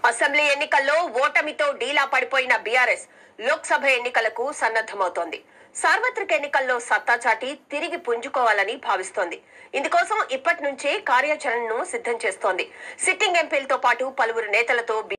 Assembly ఎన్నికల్లో ఓటమితో డీలా పడిపోయిన బీఆర్ఎస్ లోక్సభ ఎన్నికలకు సన్నద్ధమవుతోంది. సార్వత్రిక ఎన్నికల్లో సత్తా చాటి తిరిగి పుంజుకోవాలని భావిస్తోంది. ఇందుకోసం ఇప్పటి నుంచే కార్యాచరణను సిద్ధం చేస్తోంది. సిట్టింగ్ ఎంపీలతో పాటు పలువురు నేతలతో